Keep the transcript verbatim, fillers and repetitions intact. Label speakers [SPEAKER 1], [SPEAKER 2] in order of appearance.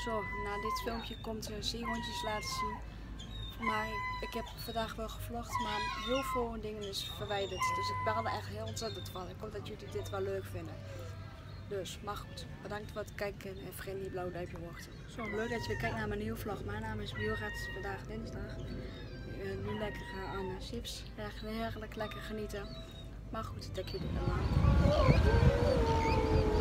[SPEAKER 1] Zo, na dit filmpje komt uh, zeehondjes laten zien. Maar ik, ik heb vandaag wel gevlogd, maar heel veel dingen is verwijderd. Dus ik baal er echt heel ontzettend van. Ik hoop dat jullie dit wel leuk vinden. Dus, maar goed, bedankt voor het kijken en vergeet niet blauw duimpje wachten. Zo, leuk dat je weer kijkt naar mijn nieuwe vlog. Mijn naam is Biorat, vandaag dinsdag. Uh, nu lekker uh, aan de chips. Echt heerlijk lekker genieten. Maar goed, ik denk jullie dan aan.